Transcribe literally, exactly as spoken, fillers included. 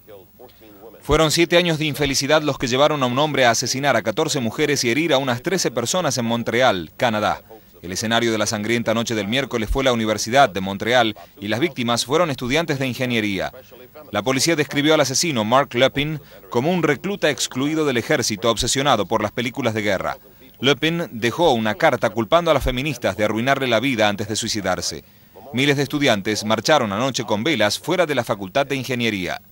Fueron siete años de infelicidad los que llevaron a un hombre a asesinar a catorce mujeres y herir a unas trece personas en Montreal, Canadá. El escenario de la sangrienta noche del miércoles fue la Universidad de Montreal y las víctimas fueron estudiantes de ingeniería. La policía describió al asesino, Mark Lepin, como un recluta excluido del ejército obsesionado por las películas de guerra. Lepin dejó una carta culpando a las feministas de arruinarle la vida antes de suicidarse. Miles de estudiantes marcharon anoche con velas fuera de la Facultad de Ingeniería.